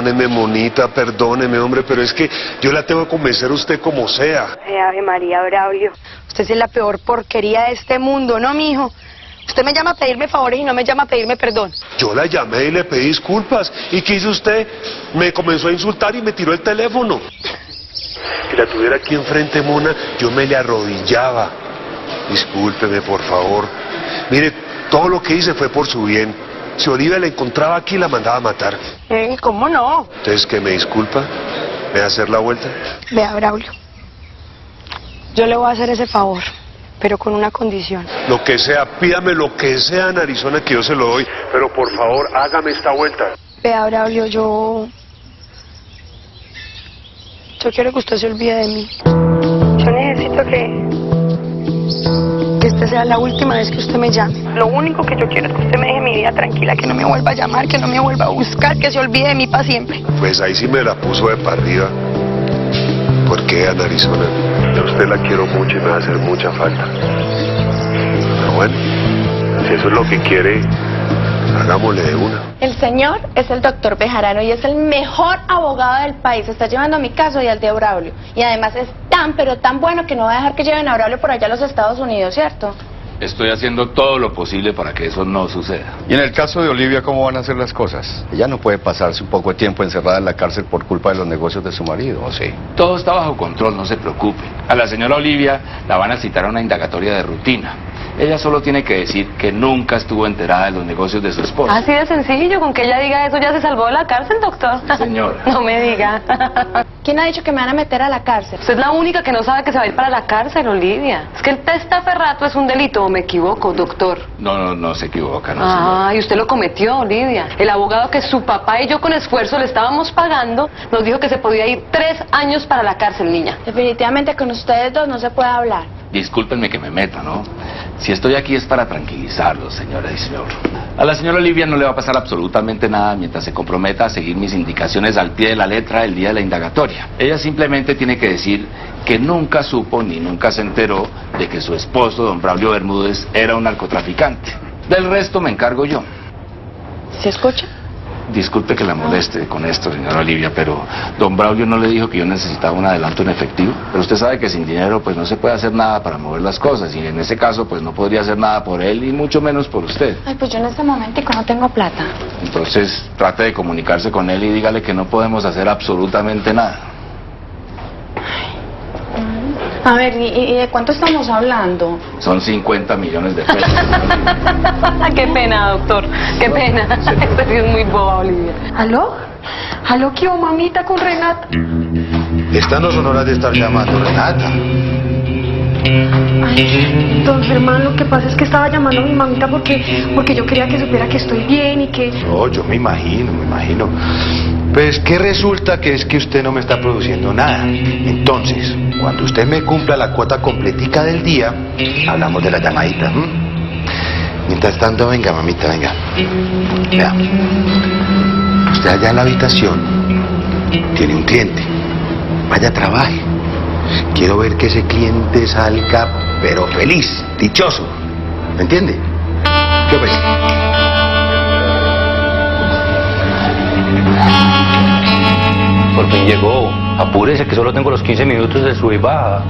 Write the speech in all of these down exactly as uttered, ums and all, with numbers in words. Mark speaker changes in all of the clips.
Speaker 1: Perdóneme, monita, perdóneme, hombre, pero es que yo la tengo que convencer a usted como sea.
Speaker 2: Ay, Ave María, Braulio. Usted sí es la peor porquería de este mundo, ¿no, mijo? Usted me llama a pedirme favores y no me llama a pedirme perdón.
Speaker 1: Yo la llamé y le pedí disculpas. ¿Y qué hizo usted? Me comenzó a insultar y me tiró el teléfono. Si la tuviera aquí enfrente, mona, yo me le arrodillaba. Discúlpeme, por favor. Mire, todo lo que hice fue por su bien. Si Olivia la encontraba aquí, la mandaba a matar.
Speaker 2: Eh, ¿Cómo no?
Speaker 1: Entonces, ¿que me disculpa? ¿Me va a hacer la vuelta?
Speaker 2: Vea, Braulio. Yo le voy a hacer ese favor, pero con una condición.
Speaker 1: Lo que sea, pídame lo que sea en Arizona que yo se lo doy. Pero por favor, hágame esta vuelta.
Speaker 2: Vea, Braulio, yo... Yo quiero que usted se olvide de mí. Yo necesito que... que esta sea la última vez que usted me llame. Lo único que yo quiero es que usted me deje mi vida tranquila, que no me vuelva a llamar, que no me vuelva a buscar, que se olvide de mí para siempre.
Speaker 1: Pues ahí sí me la puso de para arriba. ¿Por qué, Ana Arizona? Yo a usted la quiero mucho y me va a hacer mucha falta. Pero bueno, si eso es lo que quiere, hagámosle de una.
Speaker 3: El señor es el doctor Bejarano y es el mejor abogado del país. Está llevando a mi caso y al de Braulio. Y además es tan, pero tan bueno que no va a dejar que lleven a Braulio por allá a los Estados Unidos, ¿cierto?
Speaker 4: Estoy haciendo todo lo posible para que eso no suceda.
Speaker 5: Y en el caso de Olivia, ¿cómo van a ser las cosas? Ella no puede pasarse un poco de tiempo encerrada en la cárcel por culpa de los negocios de su marido, ¿o sí?
Speaker 4: Todo está bajo control, no se preocupe. A la señora Olivia la van a citar a una indagatoria de rutina. Ella solo tiene que decir que nunca estuvo enterada de los negocios de su esposo.
Speaker 6: Así de sencillo, con que ella diga eso ya se salvó de la cárcel, doctor.
Speaker 4: Sí, señora.
Speaker 6: No me diga.
Speaker 3: ¿Quién ha dicho que me van a meter a la cárcel?
Speaker 6: Usted es la única que no sabe que se va a ir para la cárcel, Olivia. Es que el testaferrato es un delito, ¿o me equivoco, doctor?
Speaker 4: No, no, no se equivoca, no,
Speaker 6: Ah, y usted lo cometió, Olivia. El abogado que su papá y yo con esfuerzo le estábamos pagando nos dijo que se podía ir tres años para la cárcel, niña.
Speaker 3: Definitivamente con ustedes dos no se puede hablar.
Speaker 4: Discúlpenme que me meta, ¿no? Si estoy aquí es para tranquilizarlos, señora y señor. A la señora Olivia no le va a pasar absolutamente nada mientras se comprometa a seguir mis indicaciones al pie de la letra el día de la indagatoria. Ella simplemente tiene que decir que nunca supo ni nunca se enteró de que su esposo, don Braulio Bermúdez, era un narcotraficante. Del resto me encargo yo.
Speaker 3: ¿Se escucha?
Speaker 4: Disculpe que la moleste con esto, señora Olivia, pero don Braulio no le dijo que yo necesitaba un adelanto en efectivo. Pero usted sabe que sin dinero pues no se puede hacer nada para mover las cosas, y en ese caso pues no podría hacer nada por él y mucho menos por usted.
Speaker 3: Ay, pues yo en este momentico no tengo plata.
Speaker 4: Entonces trate de comunicarse con él y dígale que no podemos hacer absolutamente nada.
Speaker 3: A ver, ¿y, y de cuánto estamos hablando?
Speaker 4: Son cincuenta millones de pesos.
Speaker 6: Qué pena, doctor. Qué pena. Esta sí es muy boba, Olivia.
Speaker 2: ¿Aló? ¿Aló, qué hubo, mamita, con Renata?
Speaker 7: Estas no son horas de estar llamando, Renata.
Speaker 2: Ay, don Germán, lo que pasa es que estaba llamando a mi mamita porque, porque yo quería que supiera que estoy bien y que...
Speaker 7: No, yo me imagino, me imagino. Pues que resulta que es que usted no me está produciendo nada. Entonces, cuando usted me cumpla la cuota completica del día, hablamos de la llamadita. ¿m? Mientras tanto, venga, mamita, venga. Vea, usted allá en la habitación tiene un cliente. Vaya, trabaje. Quiero ver que ese cliente salga, pero feliz, dichoso. ¿Me entiende? ¿Qué pues?
Speaker 8: Por fin llegó. Apúrese que solo tengo los quince minutos de sub y baja.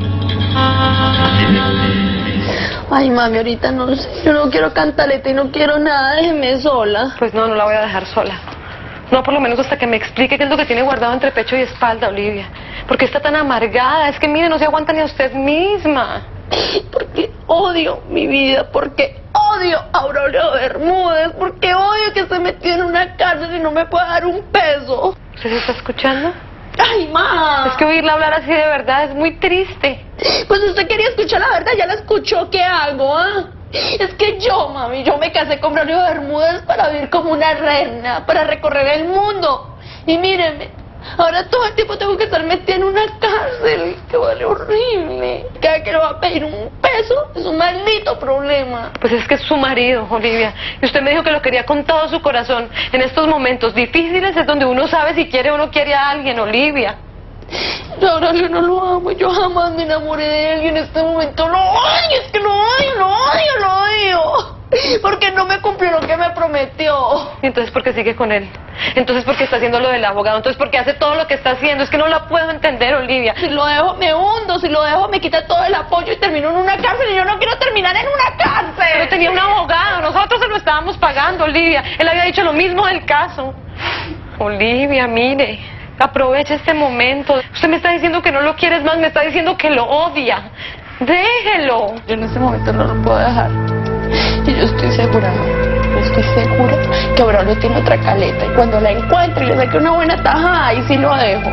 Speaker 6: Ay, mami, ahorita no sé. Yo no quiero cantaleta y no quiero nada. Déjeme sola. Pues no, no la voy a dejar sola. No, por lo menos hasta que me explique qué es lo que tiene guardado entre pecho y espalda, Olivia. ¿Por qué está tan amargada? Es que, mire, no se aguanta ni a usted misma. Porque odio mi vida, porque odio a Braulio Bermúdez, porque odio que se metió en una cárcel y no me pueda dar un peso. ¿Usted se está escuchando? ¡Ay, ma! Es que oírla hablar así de verdad es muy triste. Pues usted quería escuchar la verdad, ya la escuchó, ¿qué hago, ah? Es que yo, mami, yo me casé con Braulio Bermúdez para vivir como una reina, para recorrer el mundo. Y míreme, ahora todo el tiempo tengo que estar metida en una cárcel, que vale horrible. Cada que le va a pedir un peso es un maldito problema. Pues es que es su marido, Olivia, y usted me dijo que lo quería con todo su corazón. En estos momentos difíciles es donde uno sabe si quiere o no quiere a alguien, Olivia. Yo ahora yo no lo amo, yo jamás me enamoré de él y en este momento lo odio, es que lo odio, lo odio, lo odio. Porque no me cumplió lo que me prometió. Entonces, ¿por qué sigue con él? Entonces, ¿por qué está haciendo lo del abogado? Entonces, ¿por qué hace todo lo que está haciendo? Es que no la puedo entender, Olivia. Si lo dejo, me hundo. Si lo dejo, me quita todo el apoyo y termino en una cárcel. Y yo no quiero terminar en una cárcel. Pero tenía un abogado. Nosotros se lo estábamos pagando, Olivia. Él había dicho lo mismo del caso. Olivia, mire, aproveche este momento. Usted me está diciendo que no lo quieres más. Me está diciendo que lo odia. Déjelo. Yo en este momento no lo puedo dejar. Y yo estoy segura, yo estoy segura que Braulio tiene otra caleta. Y cuando la encuentre y le saque una buena tajada, ahí sí lo dejo.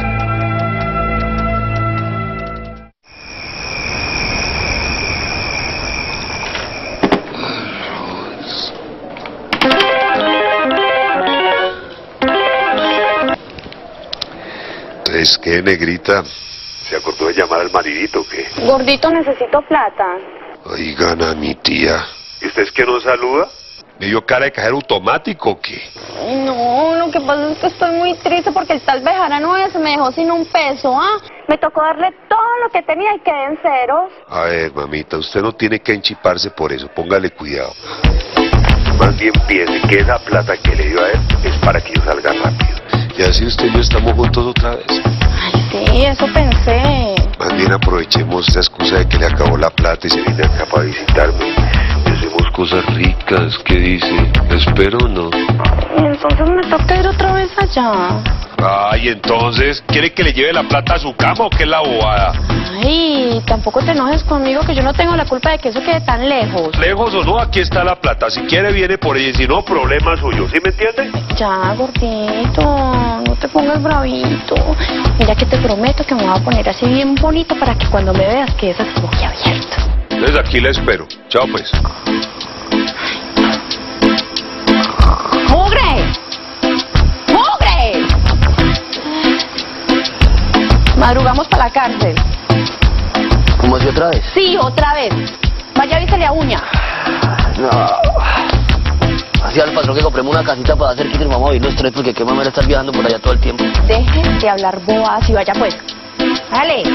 Speaker 1: Es que, negrita, ¿se acordó de llamar al maridito o qué?
Speaker 3: Gordito, necesito plata.
Speaker 1: Oigan a mi tía. ¿Y usted es que no saluda? ¿Me dio cara de cajero automático o qué?
Speaker 3: No, lo que pasa es que estoy muy triste porque el tal Bejarano ese me dejó sin un peso, ¿ah? Me tocó darle todo lo que tenía y quedé en ceros.
Speaker 1: A ver, mamita, usted no tiene que enchiparse por eso, póngale cuidado. Más bien piense que esa plata que le dio a él es para que yo salga rápido. Y así usted y yo estamos juntos otra vez.
Speaker 3: Ay, sí, eso pensé.
Speaker 1: Más bien aprovechemos esa excusa de que le acabó la plata y se viene acá para visitarme. Y hacemos cosas ricas, ¿qué dice? ¿Espero o no?
Speaker 3: Y entonces me toca ir otra vez allá.
Speaker 1: Ay, entonces, ¿quiere que le lleve la plata a su cama o qué es la bobada?
Speaker 3: Ay, tampoco te enojes conmigo que yo no tengo la culpa de que eso quede tan lejos.
Speaker 1: Lejos o no, aquí está la plata. Si quiere viene por ella y si no, problema suyo. ¿Sí me entiende?
Speaker 3: Ya, gordito, no te pongas bravito. Mira que te prometo que me voy a poner así bien bonito para que cuando me veas quedes así boquiabierto.
Speaker 1: Entonces aquí la espero. Chao pues.
Speaker 3: ¡Mugre! ¡Mugre! Madrugamos para la cárcel.
Speaker 9: ¿Cómo así otra vez?
Speaker 3: Sí, otra vez. Vaya, avísale a Uña.
Speaker 9: No. Así al patrón que compremos una casita para hacer quitar mamá y los tres porque qué mamá estar viajando por allá todo el tiempo.
Speaker 3: Deje de hablar boas y vaya pues. Dale.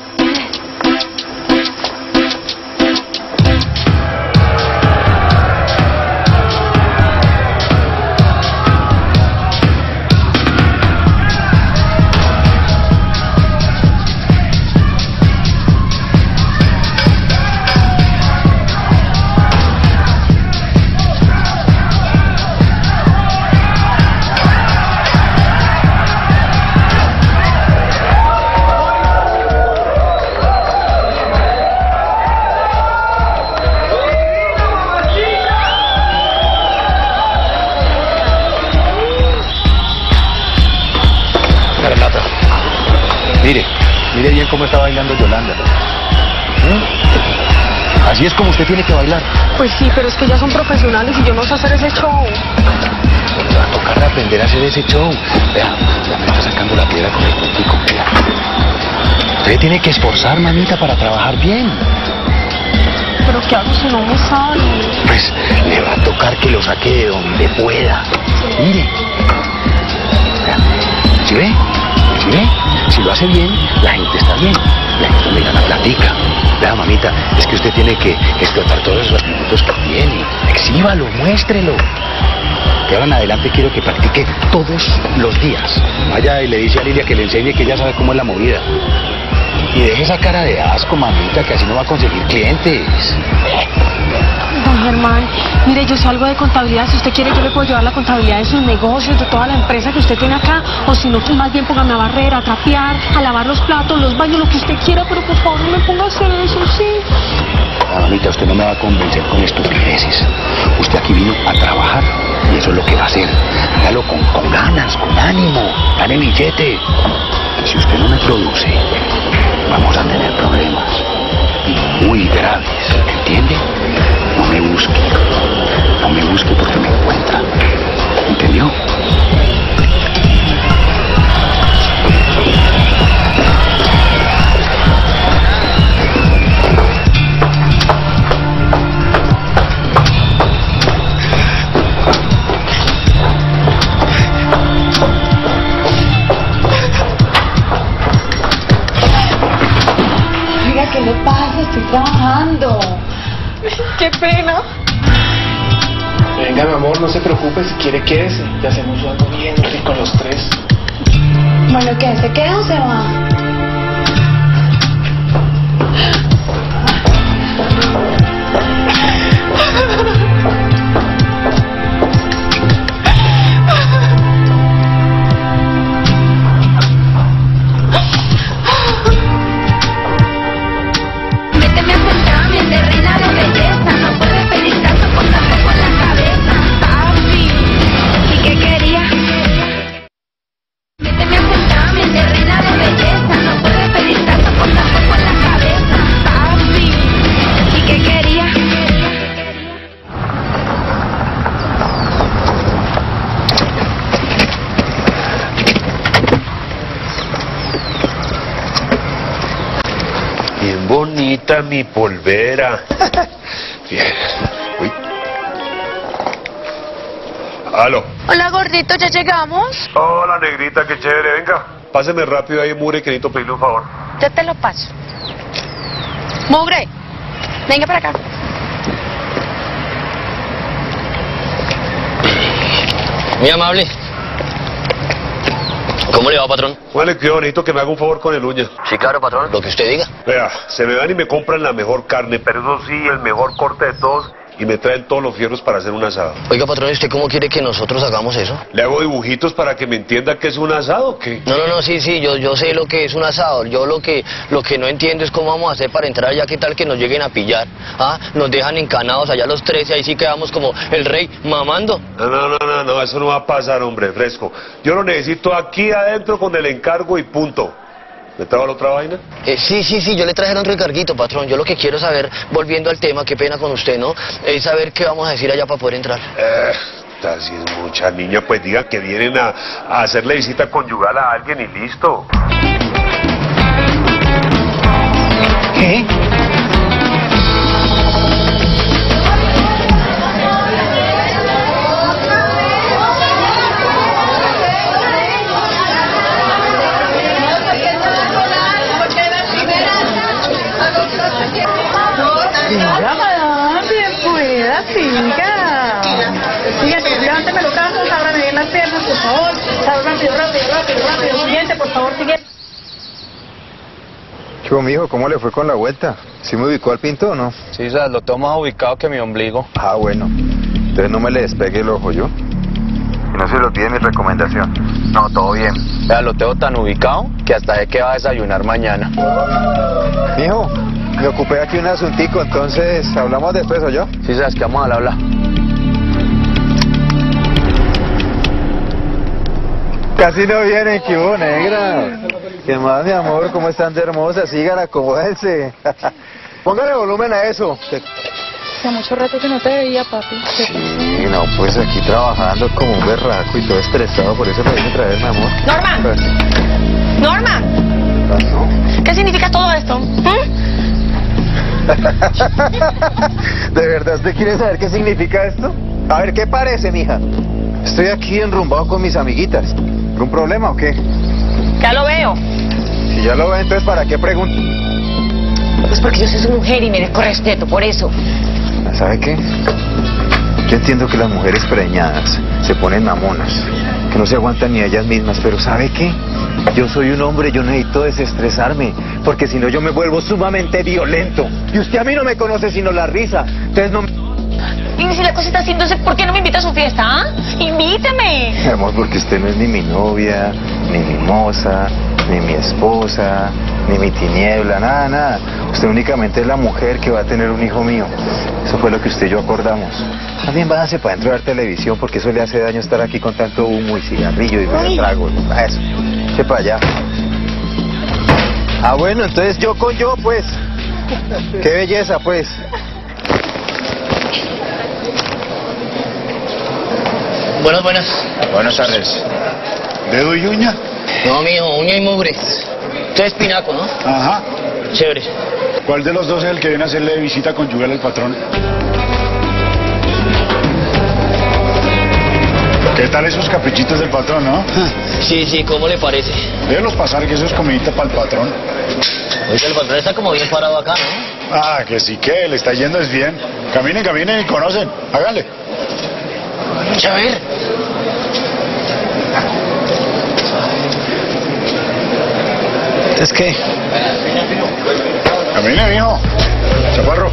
Speaker 7: Mire, mire bien cómo está bailando Yolanda. ¿Mm? Así es como usted tiene que bailar.
Speaker 6: Pues sí, pero es que ya son profesionales y yo no sé hacer ese show.
Speaker 7: Le va a tocar aprender a hacer ese show. Vea, ya me está sacando la piedra con el puntico. Vea. Usted tiene que esforzar, mamita, para trabajar bien.
Speaker 6: ¿Pero qué hago si no me sale?
Speaker 7: Pues le va a tocar que lo saque de donde pueda. Mire. Vea. ¿Sí ve? ¿Sí ve? Si lo hace bien, la gente está bien. La gente le gana platica. Vea, mamita, es que usted tiene que explotar todos esos atributos que tiene. Exhíbalo, muéstrelo. De ahora en adelante quiero que practique todos los días. Vaya y le dice a Lilia que le enseñe que ella sabe cómo es la movida. Y deje esa cara de asco, mamita, que así no va a conseguir clientes.
Speaker 6: Don Germán, mire, yo sé algo de contabilidad. Si usted quiere, yo le puedo llevar la contabilidad de sus negocios, de toda la empresa que usted tiene acá. O si no, pues más bien póngame a barrer, a trapear, a lavar los platos, los baños, lo que usted quiera. Pero por favor, no me ponga a hacer eso, ¿sí?
Speaker 7: Ah, mamita, usted no me va a convencer con estupideces. Usted aquí vino a trabajar y eso es lo que va a hacer. Hágalo con, con ganas, con ánimo, gane billete. Que si usted no me produce, vamos a tener problemas muy graves, ¿entiende? No me busque, no me busque porque me encuentra, ¿entendió?
Speaker 3: Mira, ¿qué le pasa? Estoy trabajando.
Speaker 6: Qué pena.
Speaker 10: Venga, mi amor, no se preocupe, si quiere quédese. Ya hacemos algo bien rico los tres.
Speaker 3: Bueno, ¿qué? ¿Se queda o se va?
Speaker 1: Bien bonita mi polvera. Bien. Uy. Aló.
Speaker 6: Hola, gordito, ¿ya llegamos?
Speaker 1: Hola, negrita, qué chévere. Venga, páseme rápido ahí, Mure, que necesito pedirle un favor.
Speaker 6: Ya te lo paso. Mugre, venga para acá.
Speaker 9: Muy amable. ¿Cómo le va, patrón?
Speaker 1: Vale, cuidado, necesito que me haga un favor con el uña.
Speaker 9: Sí, claro, patrón, lo que usted diga.
Speaker 1: Vea, se me van y me compran la mejor carne, pero eso sí, el mejor corte de todos, y me traen todos los fierros para hacer un asado.
Speaker 9: Oiga, patrón, ¿y usted cómo quiere que nosotros hagamos eso?
Speaker 1: ¿Le hago dibujitos para que me entienda que es un asado o qué?
Speaker 9: No, no, no, sí, sí, yo, yo sé lo que es un asado. Yo lo que, lo que no entiendo es cómo vamos a hacer para entrar allá, qué tal que nos lleguen a pillar. Ah, nos dejan encanados allá los tres y ahí sí quedamos como el rey mamando.
Speaker 1: No, no, no, no, no, eso no va a pasar, hombre, fresco. Yo lo necesito aquí adentro con el encargo y punto. ¿Me trajo la otra vaina?
Speaker 9: Eh, sí, sí, sí, yo le traje otro encarguito, patrón. Yo lo que quiero saber, volviendo al tema, qué pena con usted, ¿no? Es saber qué vamos a decir allá para poder entrar.
Speaker 1: Eh, así es mucha niña, pues digan que vienen a, a hacerle visita conyugal a alguien y listo.
Speaker 10: ¿Qué?
Speaker 2: Siga, madame, bien pueda, siga. Siguiente, levánteme los brazos, ábrame bien las piernas, por favor. Rápido, rápido, rápido, rápido. Siguiente, por favor, siguiente.
Speaker 11: ¿Qué hubo, mijo? ¿Cómo le fue con la vuelta? ¿Sí me ubicó al pinto o no?
Speaker 8: Sí, sabes, lo tengo más ubicado que mi ombligo.
Speaker 11: Ah, bueno. Entonces no me le despegue el ojo, ¿yo? Y no se lo olvide mi recomendación. No, todo bien.
Speaker 8: Ya lo tengo tan ubicado que hasta sé que va a desayunar mañana.
Speaker 11: Mijo, me ocupé aquí un asuntico, entonces hablamos después, ¿o yo?
Speaker 8: Sí, sabes que vamos a hablar.
Speaker 11: Casi no viene, ¿qué hubo, negra? ¿Qué más, mi amor? ¿Cómo están de hermosa? Sígala, acomódense. Póngale volumen a eso.
Speaker 6: Hace mucho rato que no te veía, papi.
Speaker 11: Sí, no, pues aquí trabajando como un berraco y todo estresado, por eso me vine a traer, mi amor.
Speaker 6: ¡Norma!
Speaker 11: Pues...
Speaker 6: ¡Norma!
Speaker 11: ¿No?
Speaker 6: ¿Qué significa todo esto? ¿Mm?
Speaker 11: ¿De verdad usted quiere saber qué significa esto? A ver, ¿qué parece, mija? Estoy aquí enrumbado con mis amiguitas. ¿Algún problema o qué?
Speaker 6: Ya lo veo.
Speaker 11: Si ya lo ve, entonces ¿para qué pregunto?
Speaker 6: Pues porque yo soy su mujer y merezco respeto, por eso.
Speaker 11: ¿Sabe qué? Yo entiendo que las mujeres preñadas se ponen mamonas, que no se aguantan ni ellas mismas, pero ¿sabe qué? Yo soy un hombre, yo necesito desestresarme, porque si no yo me vuelvo sumamente violento. Y usted a mí no me conoce sino la risa, entonces no...
Speaker 6: Y si la cosa está haciéndose, ¿por qué no me invita a su fiesta, ah? ¡Invítame!
Speaker 11: Amor, porque usted no es ni mi novia, ni mi moza, ni mi esposa, ni mi tiniebla, nada, nada. Usted únicamente es la mujer que va a tener un hijo mío. Eso fue lo que usted y yo acordamos. También váyase para dentro de ver televisión, porque eso le hace daño estar aquí con tanto humo y cigarrillo y medio trago. A eso, eche para allá. Ah, bueno, entonces yo con yo, pues. Qué belleza, pues.
Speaker 9: Buenas, buenas.
Speaker 7: Buenas tardes. ¿Dedo y uña?
Speaker 9: No, mijo, uña y mugre. Usted es pinaco, ¿no?
Speaker 7: Ajá.
Speaker 9: Chévere.
Speaker 7: ¿Cuál de los dos es el que viene a hacerle visita conyugal al patrón? ¿Qué tal esos caprichitos del patrón, no?
Speaker 9: Sí, sí, ¿cómo le parece?
Speaker 7: Déjelos pasar, que eso es comidita para el patrón.
Speaker 9: Oiga, el patrón está como bien parado acá, ¿no?
Speaker 7: Ah, que sí que le está yendo es bien. Caminen, caminen y conocen. Háganle.
Speaker 9: Vamos a ver.
Speaker 12: ¿Es qué?
Speaker 11: Camine, mijo. Chaparro.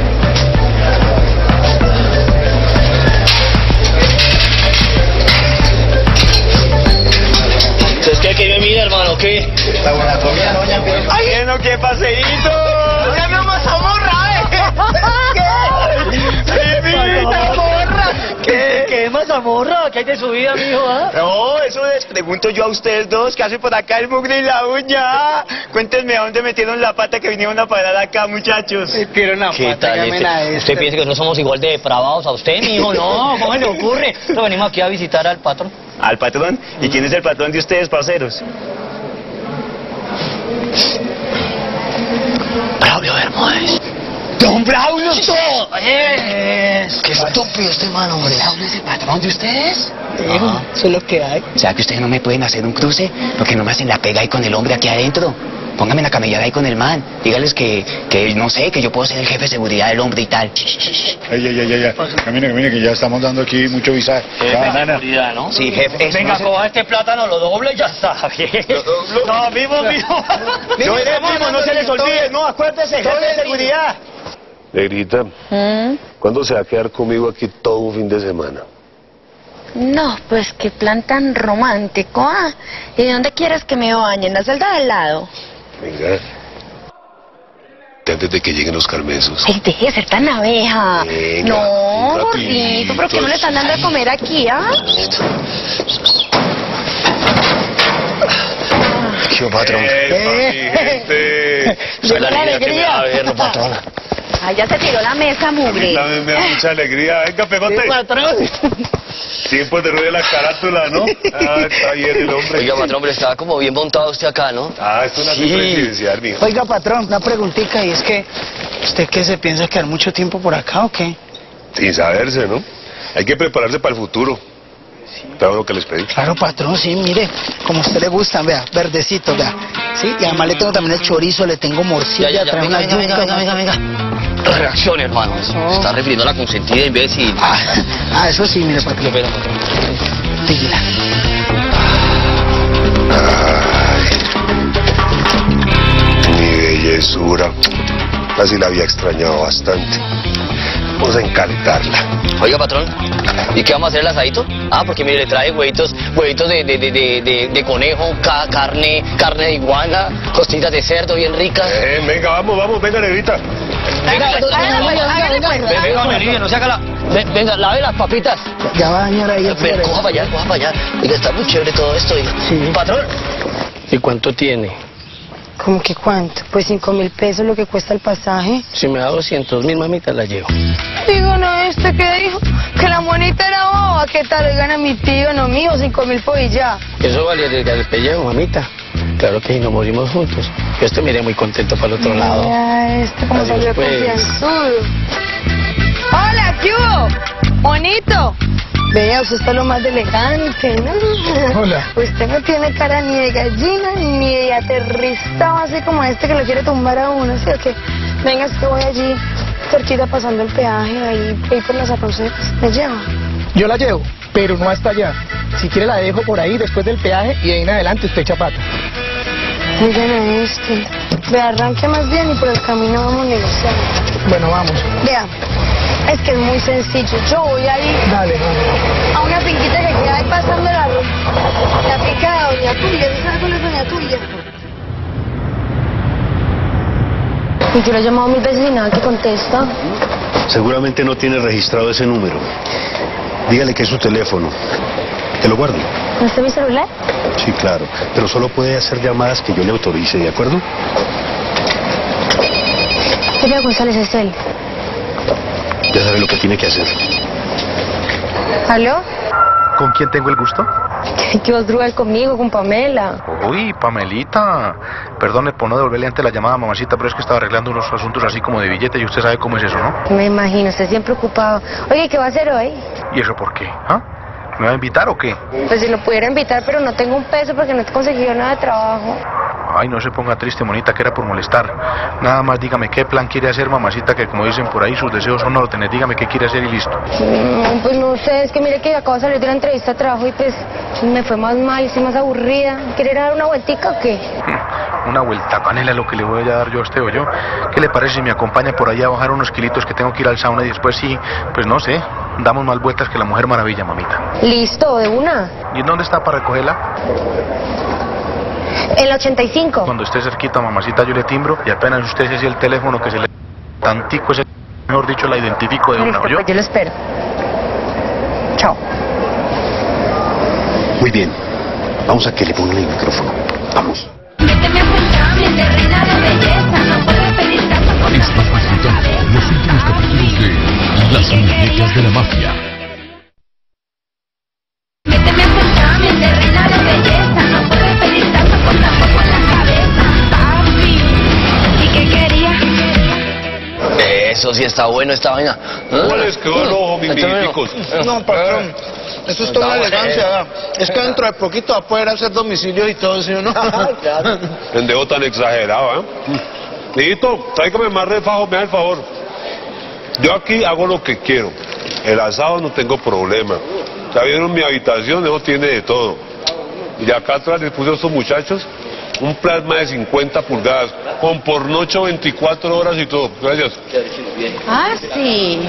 Speaker 9: ¿Entonces qué? ¿Qué me mira, hermano? ¿Qué?
Speaker 11: La buena comida, doña.
Speaker 12: ¡Ay, no, qué paseíto! ¡Ya no más amorra, eh! ¿Qué? ¡Sí, mazamorra! ¿Qué? ¿Qué mazamorra? ¿Qué hay de su vida, mijo? ¿Ah? No, eso les pregunto yo a ustedes dos, ¿qué hacen por acá el mugre y la uña? Cuéntenme a dónde metieron la pata que vinieron a parar acá, muchachos.
Speaker 9: ¿Qué tal este? ¿Usted piensa que no somos igual de depravados a usted, mijo? No, ¿cómo le ocurre? Nosotros venimos aquí a visitar al patrón.
Speaker 12: ¿Al patrón? ¿Y quién es el patrón de ustedes, parceros?
Speaker 9: Braulio Bermúdez.
Speaker 12: ¡Don Braulio!
Speaker 9: Es... ¡Qué estúpido este man, hombre! ¿Braulio es el patrón de ustedes?
Speaker 12: Hijo, eso es lo que hay.
Speaker 13: O sea, que ustedes no me pueden hacer un cruce porque no me hacen la pega ahí con el hombre aquí adentro. Póngame la camellada ahí con el man. Dígales que, que no sé, que yo puedo ser el jefe de seguridad del hombre y tal.
Speaker 11: Ey, ey, ey, ey, camine, camine, que ya estamos dando aquí mucho visaje.
Speaker 9: Jefe de seguridad, ¿no?
Speaker 13: Sí, jefe.
Speaker 9: Venga, no sé... coja este plátano, lo doble y ya está.
Speaker 12: No, mismo, mismo. No eres mismo, no se les olvide. No, acuérdese, jefe de seguridad.
Speaker 1: Negrita,
Speaker 3: ¿Mm?
Speaker 1: ¿cuándo se va a quedar conmigo aquí todo un fin de semana?
Speaker 3: No, pues qué plan tan romántico, ¿ah? ¿Y dónde quieres que me bañe? ¿En la celda de al lado?
Speaker 1: Venga. Antes de que lleguen los carmesos.
Speaker 3: Ay, deje de ser tan abeja.
Speaker 1: Venga,
Speaker 3: no, gordito, ¿pero qué no le están dando de comer aquí, ah?
Speaker 9: ¿Qué patrón?
Speaker 1: gente!
Speaker 9: Soy la alegría que me da verlo, patrón.
Speaker 3: Ay, ya se tiró la mesa, mugre.
Speaker 1: También me da mucha alegría. Venga, pegote.
Speaker 3: Sí, patrón.
Speaker 1: Tiempo de ruido la carátula, ¿no? Ah, está bien el hombre.
Speaker 9: Oiga, patrón, pero estaba como bien montado usted acá, ¿no?
Speaker 1: Ah, esto es una sí. presidencial, mijo.
Speaker 12: Oiga, patrón, una preguntita, y es que... ¿Usted qué se piensa quedar mucho tiempo por acá o qué?
Speaker 1: Sin saberse, ¿no? Hay que prepararse para el futuro. Claro lo que les pedí.
Speaker 12: Claro, patrón, sí, mire, como a usted le gustan, vea, verdecito, vea. Sí, y además le tengo también el chorizo, le tengo morcilla,
Speaker 9: ya, ya, ya,
Speaker 12: trae
Speaker 9: venga,
Speaker 12: una
Speaker 9: venga,
Speaker 12: yuca.
Speaker 9: venga, venga, venga, venga. Reaccione, hermano. Se está refiriendo a la consentida, imbécil.
Speaker 12: Ah, ah, eso sí, mire, patrón.
Speaker 9: Qué pena, patrón.
Speaker 12: Píguela.
Speaker 1: Ay, mi bellezura. Casi la había extrañado bastante. Vamos a encantarla.
Speaker 9: Oiga, patrón, ¿y qué vamos a hacer el asadito? Ah, porque mire, le trae huevitos, huevitos de, de, de, de, de, de conejo, ca carne, carne de iguana, costillas de cerdo bien ricas.
Speaker 1: Eh, venga, vamos, vamos, venga, negrita.
Speaker 9: Venga, venga, venga, Olivia, no se haga la... Venga, lave las papitas.
Speaker 12: Ya va a dañar ahí el
Speaker 9: Pero coja para allá, coja para allá. Oiga, está muy chévere todo esto, oiga.
Speaker 12: Sí.
Speaker 9: Patrón.
Speaker 8: ¿Y cuánto tiene?
Speaker 2: ¿Cómo que cuánto? Pues cinco mil pesos lo que cuesta el pasaje.
Speaker 8: Si me da doscientos mil, mamita, la llevo.
Speaker 2: Digo, no, ¿este qué dijo? Que la monita era boba. ¿Qué tal? Oigan a mi tío, no mío, cinco mil por y ya.
Speaker 8: Eso vale el, el pellejo, mamita. Claro que si nos morimos juntos. Yo estoy me iré muy contento para el otro
Speaker 2: Mira
Speaker 8: lado.
Speaker 2: este como
Speaker 8: Adiós,
Speaker 2: salió
Speaker 8: pues.
Speaker 2: confianzudo. Hola, ¿qué hubo? Bonito. Vea, usted está lo más de elegante, ¿no?
Speaker 12: Hola.
Speaker 2: Usted no tiene cara ni de gallina ni de aterrizado así como este que lo quiere tumbar a uno, ¿sí o qué? Venga, es que voy allí, cerquita pasando el peaje, ahí, ahí por las aconsejas. ¿Me lleva?
Speaker 12: Yo la llevo, pero no hasta allá. Si quiere la dejo por ahí después del peaje y de ahí en adelante usted echa pata.
Speaker 2: Oigan a este. Vea, arranque más bien y por el camino vamos negociando.
Speaker 12: Bueno, vamos.
Speaker 2: Vea, es que es muy sencillo. Yo voy a ir
Speaker 12: Dale, dale.
Speaker 2: a una finquita que queda ahí pasando la, la finca de Doña Tuya. ¿No sabe cuál es Doña Tuya?
Speaker 6: Y yo le he llamado mil veces y nada que contesta.
Speaker 1: Seguramente no tiene registrado ese número. Dígale que es su teléfono. Que lo guarde.
Speaker 6: ¿No está mi celular?
Speaker 1: Sí, claro. Pero solo puede hacer llamadas que yo le autorice, ¿de acuerdo?
Speaker 6: Silvia González es él.
Speaker 1: Ya sabe lo que tiene que hacer.
Speaker 6: ¿Aló?
Speaker 14: ¿Con quién tengo el gusto?
Speaker 6: ¿Qué vas a drugar conmigo, con Pamela?
Speaker 14: Uy, Pamelita. Perdone por no devolverle antes la llamada, mamacita, pero es que estaba arreglando unos asuntos así como de billete y usted sabe cómo es eso, ¿no?
Speaker 6: Me imagino, usted siempre ocupado. Oye, ¿qué va a hacer hoy?
Speaker 14: ¿Y eso por qué? ¿Ah? ¿Me va a invitar o qué?
Speaker 6: Pues si lo pudiera invitar, pero no tengo un peso porque no he conseguido nada de trabajo.
Speaker 14: Ay, no se ponga triste, monita, que era por molestar. Nada más dígame qué plan quiere hacer, mamacita, que como dicen por ahí, sus deseos son órdenes. Dígame qué quiere hacer y listo.
Speaker 6: Mm, pues no sé, es que mire que acabo de salir de una entrevista de trabajo y pues me fue más mal, estoy más aburrida. ¿Quiere dar una vueltica o qué?
Speaker 14: Una vuelta, panela, lo que le voy a dar yo a usted o yo. ¿Qué le parece si me acompaña por allá a bajar unos kilitos que tengo que ir al sauna y después sí, pues no sé, damos más vueltas que la Mujer Maravilla, mamita?
Speaker 6: Listo, de una.
Speaker 14: ¿Y en dónde está para recogerla?
Speaker 6: El ochenta y cinco.
Speaker 14: Cuando esté cerquita, mamacita, yo le timbro y apenas usted se sigue el teléfono que se le... tantico ese... mejor dicho, la identifico de
Speaker 6: Listo,
Speaker 14: una, ¿o yo?
Speaker 6: pues yo lo espero. Chao.
Speaker 1: Muy bien. Vamos a que le pongan el micrófono. Vamos.
Speaker 15: Está presentando los últimos capítulos de Las Muñecas de la Mafia.
Speaker 9: Eso sí está bueno, esta vaina.
Speaker 1: ¿Cuál es que van ojo, mis mijiticos?
Speaker 16: No, patrón. Eso es toda una elegancia, ¿verdad? Es que dentro de poquito va a poder hacer domicilios y todo, ¿sí o no?
Speaker 1: Claro. Pendejo tan exagerado, ¿eh? Mijito, tráigame más refajo, me da el favor. Yo aquí hago lo que quiero. El asado no tengo problema. Ya vieron mi habitación, eso tiene de todo. Y acá atrás les puse a estos muchachos un plasma de cincuenta pulgadas, con pornocho veinticuatro horas y todo. Gracias.
Speaker 3: Ah, sí.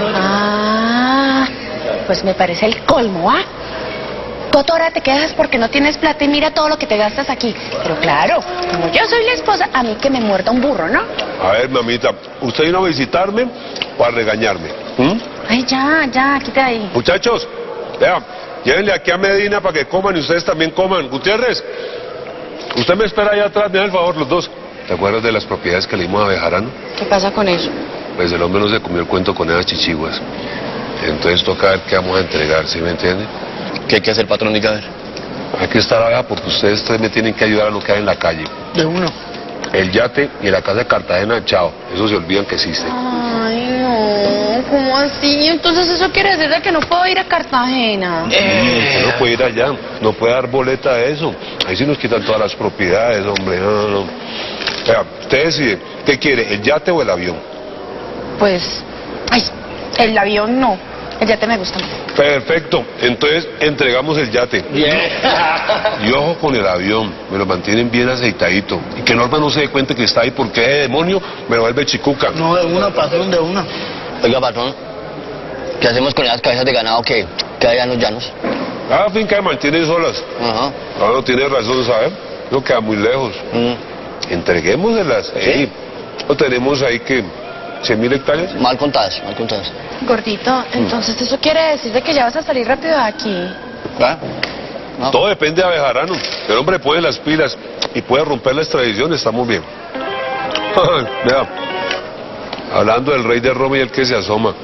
Speaker 3: Ah, pues me parece el colmo, ¿ah? Tú ahora te quedas porque no tienes plata y mira todo lo que te gastas aquí. Pero claro, como yo soy la esposa, a mí que me muerda un burro, ¿no?
Speaker 1: A ver, mamita, ¿usted vino a visitarme o a regañarme? ¿Mm?
Speaker 3: Ay, ya, ya, quita ahí.
Speaker 1: Muchachos, vean, llévenle aquí a Medina para que coman y ustedes también coman. Gutiérrez, usted me espera allá atrás, me da el favor, los dos. ¿Te acuerdas de las propiedades que le dimos a Bejarano?
Speaker 3: ¿Qué pasa con eso?
Speaker 1: Pues el hombre no se comió el cuento con esas chichiguas. Entonces toca ver qué vamos a entregar, ¿sí me entiende?
Speaker 9: ¿Qué hay que hacer, patrón? Diga, a ver.
Speaker 1: Hay que estar acá porque ustedes tres me tienen que ayudar a lo que hay en la calle.
Speaker 16: De uno.
Speaker 1: El yate y la casa de Cartagena, chao. Eso se olvidan que existe.
Speaker 3: Ay, no, ¿cómo así? Entonces eso quiere decir de que no puedo ir a Cartagena.
Speaker 1: Eh, usted no puede ir allá, no puede dar boleta a eso. Ahí sí nos quitan todas las propiedades, hombre. No, no, no. Vea, usted decide, ¿qué quiere, el yate o el avión?
Speaker 3: Pues, ay, el avión no. El yate me gusta más.
Speaker 1: Perfecto, entonces entregamos el yate.
Speaker 9: Bien.
Speaker 1: Y ojo con el avión, me lo mantienen bien aceitadito. Y que Norma no se dé cuenta que está ahí porque de demonio me lo vuelve chicuca.
Speaker 16: No, de una, patrón, de una.
Speaker 9: Oiga, patrón, ¿qué hacemos con esas cabezas de ganado que, que hay en los llanos?
Speaker 1: Ah, finca de mantienen solas.
Speaker 9: Ajá.
Speaker 1: Claro, tiene razón, ¿sabes? No queda muy lejos.
Speaker 9: Mm.
Speaker 1: Entreguémoselas.
Speaker 9: ¿Sí?
Speaker 1: Ey, lo tenemos ahí que... ¿cien mil hectáreas?
Speaker 9: Mal contadas, mal contadas.
Speaker 3: Gordito, entonces eso quiere decir de que ya vas a salir rápido de aquí.
Speaker 9: ¿Ah? No.
Speaker 1: Todo depende de Bejarano. El hombre pone las pilas y puede romper la extradición, estamos bien. Vea, hablando del rey de Roma y el que se asoma.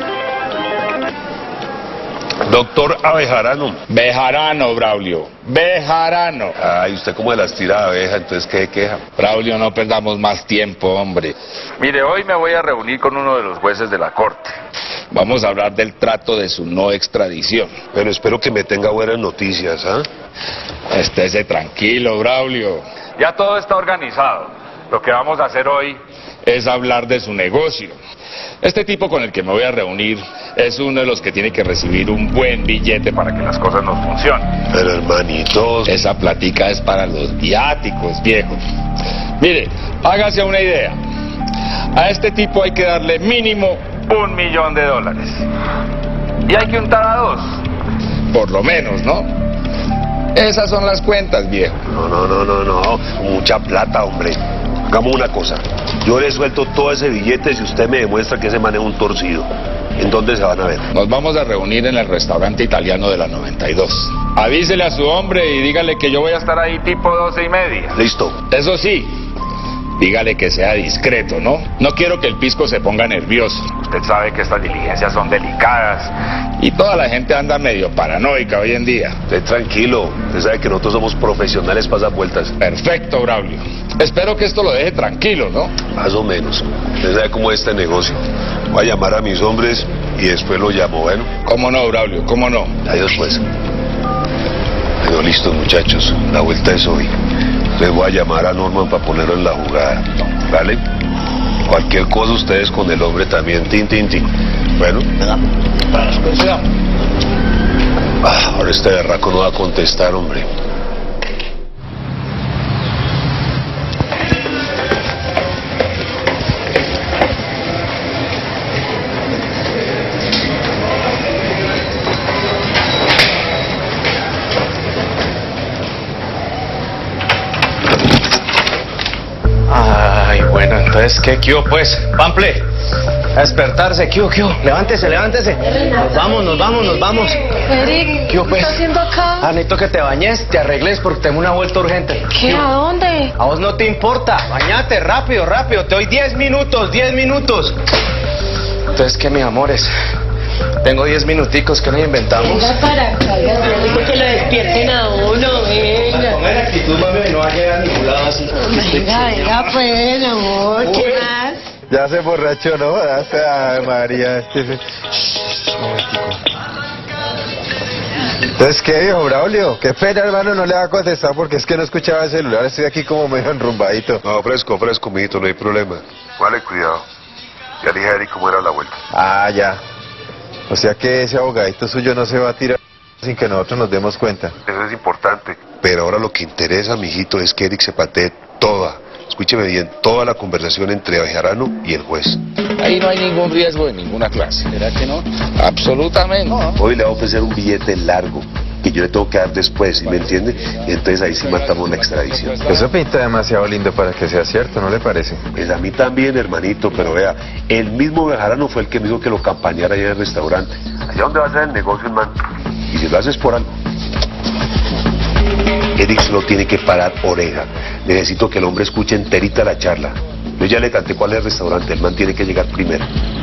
Speaker 1: Doctor Abejarano.
Speaker 4: Bejarano, Braulio. Bejarano.
Speaker 1: Ay, usted como de las tira de abeja, entonces ¿qué queja?
Speaker 4: Braulio, no perdamos más tiempo, hombre. Mire, hoy me voy a reunir con uno de los jueces de la corte. Vamos a hablar del trato de su no extradición.
Speaker 1: Pero espero que me tenga buenas noticias, ¿ah?
Speaker 4: ¿eh? Estése tranquilo, Braulio. Ya todo está organizado. Lo que vamos a hacer hoy es hablar de su negocio. Este tipo con el que me voy a reunir es uno de los que tiene que recibir un buen billete para que las cosas nos funcionen.
Speaker 1: Pero hermanitos...
Speaker 4: Esa platica es para los viáticos, viejos. Mire, hágase una idea. A este tipo hay que darle mínimo un millón de dólares. Y hay que untar a dos. Por lo menos, ¿no? Esas son las cuentas, viejo.
Speaker 1: No, no, no, no, no. Mucha plata, hombre. Hagamos una cosa. Yo le suelto todo ese billete si usted me demuestra que ese man es un torcido. ¿En dónde se van a ver?
Speaker 4: Nos vamos a reunir en el restaurante italiano de la noventa y dos. Avísele a su hombre y dígale que yo voy a estar ahí tipo doce y media.
Speaker 1: Listo.
Speaker 4: Eso sí, dígale que sea discreto, ¿no? No quiero que el pisco se ponga nervioso. Usted sabe que estas diligencias son delicadas y toda la gente anda medio paranoica hoy en día.
Speaker 1: Esté tranquilo. Usted sabe que nosotros somos profesionales para esas vueltas.
Speaker 4: Perfecto, Braulio. Espero que esto lo deje tranquilo, ¿no?
Speaker 1: Más o menos. Usted sabe cómo es este negocio. Voy a llamar a mis hombres y después lo llamo, ¿bueno?
Speaker 4: ¿Cómo no, Braulio? ¿Cómo no?
Speaker 1: Adiós, pues. Bueno, listos, muchachos. La vuelta es hoy. Les voy a llamar a Norman para ponerlo en la jugada, ¿vale? Cualquier cosa ustedes con el hombre también, tin, tin, tin. Bueno. Ah, ahora este berraco no va a contestar, hombre.
Speaker 17: Ay, bueno, entonces, ¿qué, qué hubo, pues? Pample, a despertarse, ¿qué hubo, qué hubo? Levántese, levántese. Nos vamos, nos vamos, nos vamos.
Speaker 6: Eric,
Speaker 17: ¿qué hubo,
Speaker 6: ¿qué
Speaker 17: pues?
Speaker 6: estás haciendo acá?
Speaker 17: Ah, necesito que te bañes, te arregles porque tengo una vuelta urgente.
Speaker 6: ¿Qué? ¿A dónde?
Speaker 17: A vos no te importa. Bañate, rápido, rápido. Te doy diez minutos, diez minutos. Entonces, ¿qué, mis amores? Tengo diez minuticos, ¿qué nos inventamos?
Speaker 6: Venga para acá, digo que lo despierten a uno, venga.
Speaker 17: Con esa actitud, mami, no va a llegar a ningún lado así.
Speaker 6: Venga, venga, pues, amor, ¿qué más?
Speaker 11: Ya se borrachó, ¿no? Ya se... Ay, María. Este... Entonces, ¿qué dijo, Braulio? Qué pena, hermano, no le va a contestar porque es que no escuchaba el celular. Estoy aquí como medio enrumbadito.
Speaker 1: No, fresco, fresco, mijito, no hay problema. Vale, cuidado. Ya dije a Eric cómo era la vuelta.
Speaker 11: Ah, ya. O sea que ese abogadito suyo no se va a tirar sin que nosotros nos demos cuenta.
Speaker 1: Eso es importante. Pero ahora lo que interesa, mijito, es que Eric se patee toda, escúcheme bien, toda la conversación entre Bejarano y el juez.
Speaker 4: Ahí no hay ningún riesgo de ninguna clase. ¿Verdad que no? Absolutamente. No.
Speaker 1: Hoy le voy a ofrecer un billete largo que yo le tengo que dar después, ¿sí me entiende? Y entonces ahí sí matamos la extradición.
Speaker 11: Eso pinta demasiado lindo para que sea cierto, ¿no le parece?
Speaker 1: Pues a mí también, hermanito, pero vea, el mismo Bejarano fue el que me dijo que lo campañara allá en el restaurante. Allá donde va a ser el negocio, hermano. Y si lo haces por algo. Eric solo tiene que parar oreja. Necesito que el hombre escuche enterita la charla. Yo ya le canté cuál es el restaurante, el man tiene que llegar primero.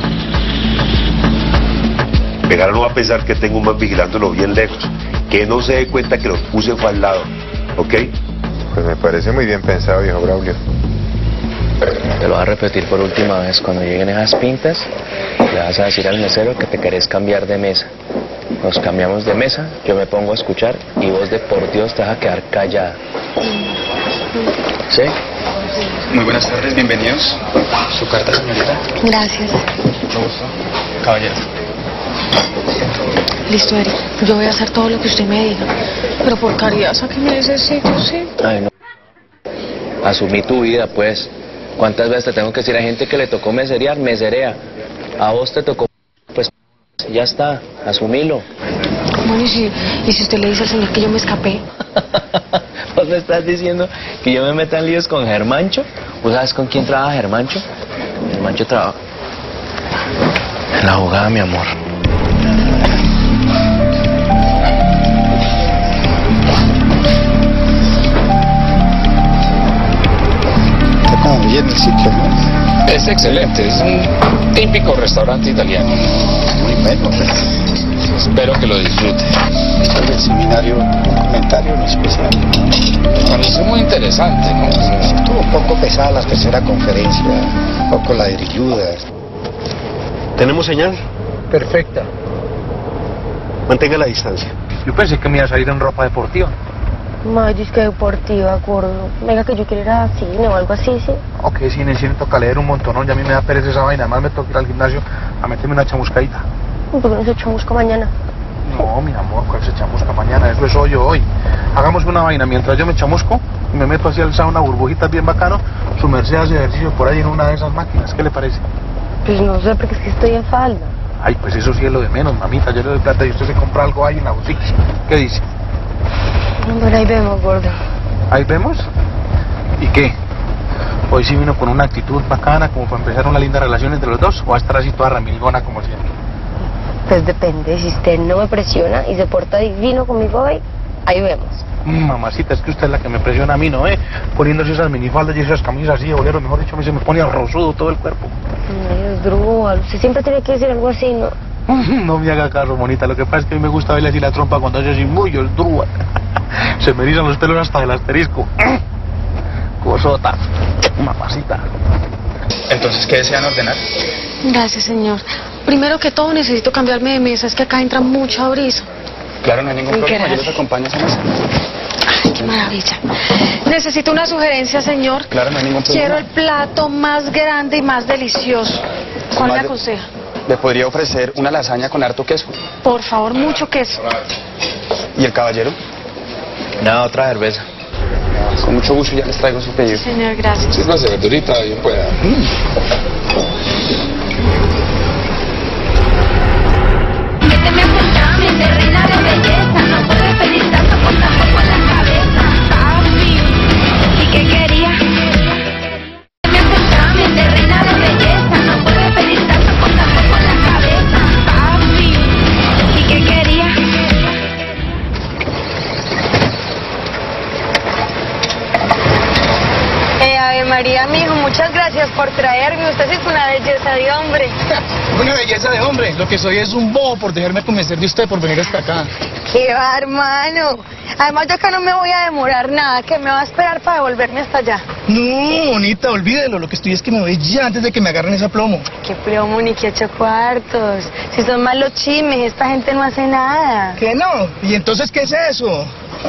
Speaker 1: Bejarano va a pensar que tengo un man vigilándolo bien lejos. Que no se dé cuenta que lo puse fue al lado, ¿ok?
Speaker 11: Pues me parece muy bien pensado, viejo Braulio.
Speaker 9: Te lo voy a repetir por última vez. Cuando lleguen esas pintas, le vas a decir al mesero que te querés cambiar de mesa. Nos cambiamos de mesa, yo me pongo a escuchar y vos de por Dios te vas a quedar callada. ¿Sí?
Speaker 18: Muy buenas tardes, bienvenidos. ¿Su carta, señorita?
Speaker 2: Gracias.
Speaker 18: Mucho gusto. Caballero.
Speaker 6: Listo, Eric, yo voy a hacer todo lo que usted me diga. Pero por caridad, sáqueme de ese sitio, ¿sí?
Speaker 9: Ay, no. Asumí tu vida, pues. ¿Cuántas veces te tengo que decir a gente que le tocó meserear? Meserea. A vos te tocó, pues, ya está, asumilo.
Speaker 6: Bueno, ¿y si, y si usted le dice al señor que yo me escapé?
Speaker 9: ¿Vos me estás diciendo que yo me meta en líos con Germancho? ¿Vos sabes con quién trabaja Germancho? Germancho trabaja en la jugada, mi amor.
Speaker 18: Está como bien el sitio, ¿no?
Speaker 4: Es excelente, es un típico restaurante italiano.
Speaker 18: Muy bueno, pero...
Speaker 4: Espero que lo disfrute.
Speaker 18: Sobre el seminario, un comentario en especial.
Speaker 4: Me pareció muy interesante, ¿no?
Speaker 18: Estuvo un poco pesada la tercera conferencia, un poco la dirilluda.
Speaker 1: ¿Tenemos señal?
Speaker 14: Perfecta.
Speaker 1: Mantenga la distancia.
Speaker 14: Yo pensé que me iba a salir en ropa deportiva.
Speaker 6: May, es que deportiva, gordo. Venga, que yo quiero ir a cine o algo así, ¿sí?
Speaker 14: Ok, sí, en el cine toca leer un montonón, ya a mí me da pereza esa vaina, además me toca ir al gimnasio a meterme una chamuscadita.
Speaker 6: ¿Por qué no se chamusca mañana?
Speaker 14: No, mi amor, ¿cuál se chamusca mañana? Eso es hoy o hoy. Hagamos una vaina, mientras yo me chamusco y me meto hacia el sauna, burbujitas bien bacano, su merced hace ejercicio por ahí en una de esas máquinas, ¿qué le parece?
Speaker 6: Pues no sé, porque es que estoy en falda.
Speaker 14: Ay, pues eso sí es lo de menos, mamita, yo le doy plata y usted se compra algo ahí en la boutique. ¿Qué dice?
Speaker 6: No, pero ahí vemos, gordo.
Speaker 14: ¿Ahí vemos? ¿Y qué? ¿Hoy sí vino con una actitud bacana como para empezar una linda relación entre los dos? ¿O va a estar así toda ramilgona como siempre?
Speaker 6: Pues depende, si usted no me presiona y se porta divino conmigo hoy, ahí vemos.
Speaker 14: Mm, mamacita, es que usted es la que me presiona a mí, ¿no? ¿Eh? Poniéndose esas minifaldas y esas camisas así de bolero, mejor dicho, a mí se me pone arrozudo todo el cuerpo.
Speaker 6: Ay, es drúbalo, usted siempre tiene que decir algo así, ¿no?
Speaker 14: No me haga caso, monita, lo que pasa es que a mí me gusta verle así la trompa cuando hace así muy el drúbal. Se me erizan los pelos hasta el asterisco. Cosota, mamacita.
Speaker 18: Entonces, ¿qué desean ordenar?
Speaker 6: Gracias, señor. Primero que todo necesito cambiarme de mesa, es que acá entra mucha brisa.
Speaker 18: Claro, no hay ningún
Speaker 6: Muy
Speaker 18: problema, yo
Speaker 6: gracias.
Speaker 18: los acompaño a esa mesa.
Speaker 6: Ay, maravilla. Necesito una sugerencia, señor.
Speaker 17: Claro, no hay ningún problema.
Speaker 6: Quiero el plato más grande y más delicioso. ¿Cuál me aconseja?
Speaker 17: Le podría ofrecer una lasaña con harto queso.
Speaker 6: Por favor, mucho queso.
Speaker 17: ¿Y el caballero?
Speaker 9: Nada, otra cerveza.
Speaker 17: Con mucho gusto, ya les traigo su pedido.
Speaker 6: Señor, gracias.
Speaker 4: Sírvase, verdurita, bien pueda.
Speaker 19: Méteme a puntarme de reina de belleza. No puedes pedir tanto con tampoco en la cabeza. Papi, ¿y qué quería? Méteme a puntarme de reina de belleza. No puedes pedir tanto con tampoco en la cabeza. Papi, ¿y qué quería?
Speaker 2: Eh, Ave María, mijo, muchas gracias por traerme. Usted sí es una belleza de hombre.
Speaker 16: Una belleza de hombre. Lo que soy es un bobo por dejarme convencer de usted por venir hasta acá.
Speaker 2: ¡Qué va, hermano! Además, yo acá no me voy a demorar nada, que me va a esperar para devolverme hasta allá.
Speaker 16: No, bonita, olvídelo. Lo que estoy es que me voy ya antes de que me agarren ese plomo.
Speaker 2: ¡Qué plomo ni qué ocho cuartos! Si son malos chismes, esta gente no hace nada.
Speaker 16: ¿Qué no? ¿Y entonces qué es eso?